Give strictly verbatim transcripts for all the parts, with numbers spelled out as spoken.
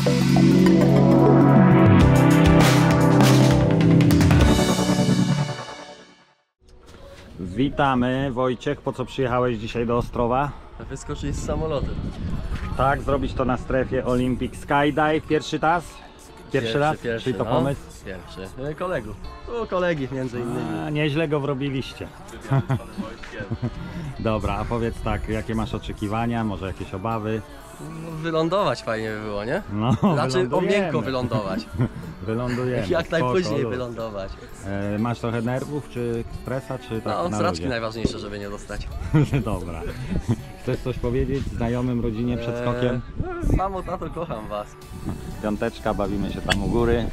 Witamy, Wojciech. Po co przyjechałeś dzisiaj do Ostrowa? Wyskoczyć z samolotem. Tak, zrobić to na strefie Olympic Skydive. Pierwszy raz? Pierwszy, pierwszy raz? Pierwszy, Czyli to no, pomysł? Pierwszy. Kolegów. Tu kolegi między innymi. A, nieźle go wrobiliście. Dobra, a powiedz tak, jakie masz oczekiwania, może jakieś obawy? No, wylądować fajnie by było, nie? No, Znaczy o miękko wylądować. Wylądujemy. Jak spoko, najpóźniej luz. wylądować. E, masz trochę nerwów, czy stresa, czy tak No, na straczki ludzie? najważniejsze, żeby nie dostać. Dobra. Chcesz coś powiedzieć znajomym, rodzinie przed skokiem? Eee, mamo, tato, kocham was. Piąteczka, bawimy się tam u góry.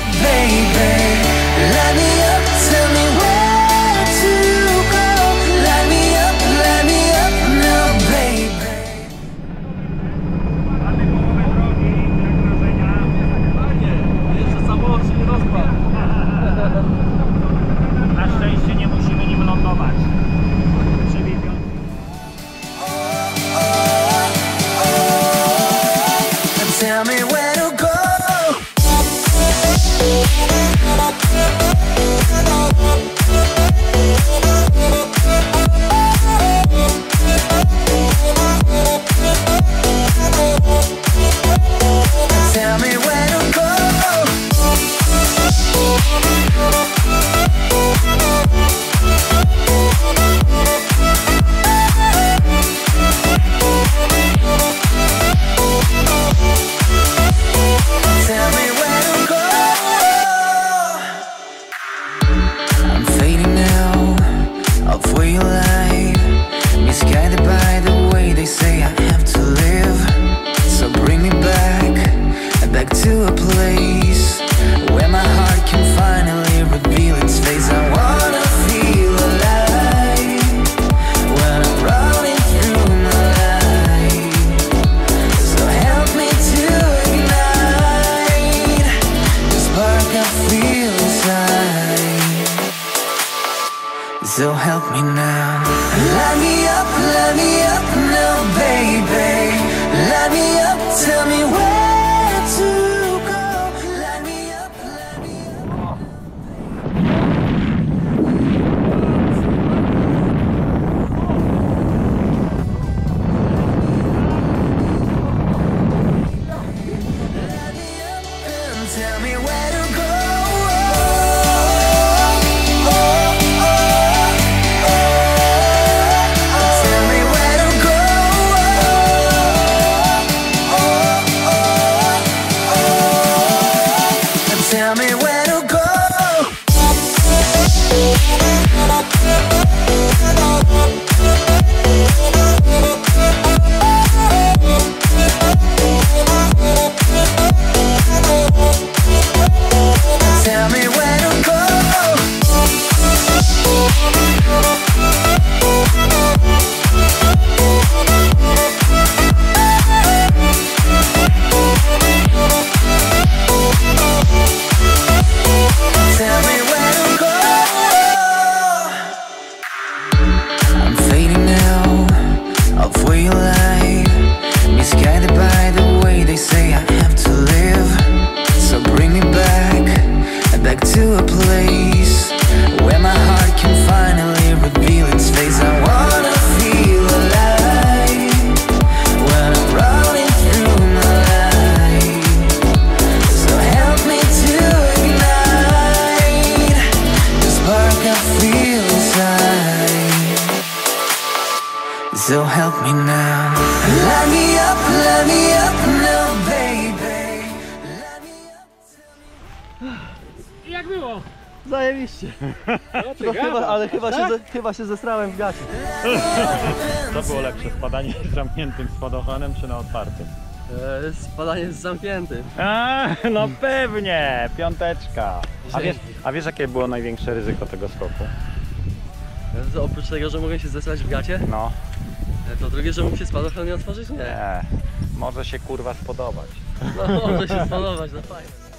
Jeszcze samolot się nie rozpadł. Na szczęście nie musimy nim lądować. Tell me where to go. Tell me where to go. Tell me where to go. I'm fading now, off where you lie. Misguided by the way they say I have to live. So bring me back, back to a place where my heart can finally reveal its face. I wanna feel alive when I'm running through my life. So help me to ignite the spark I feel inside. So help me now. Light me up, light me up now, baby. Light me up, tell me where to go. Light me up, light me up. Light me up and tell me where to go. Tell me where to go. Tell me where to go. Tell me where to go. Tell me where to go. I'm fading now, off where you lie. Misguided by the way they say I have to live. So bring me back, back to a place where my heart can finally reveal its face. I wanna feel alive when I'm running through my life. So help me to ignite the spark I feel inside. So help me now. Light me up, light me up now, baby. Light me up. Jak było? Zajebiście. No, chyba, ale chyba, się ze, chyba się zestrałem w gacie. Co było lepsze, spadanie z zamkniętym spadochronem, czy na otwartym? Eee, spadanie jest zamknięty. A, no pewnie, piąteczka. A wiesz, a wiesz jakie było największe ryzyko tego skoku? To oprócz tego, że mogę się zesrać w gacie, No, to drugie, że mógł się spadochron nie otworzyć? Nie. nie, może się kurwa spodobać. No, może się spodobać, no fajnie.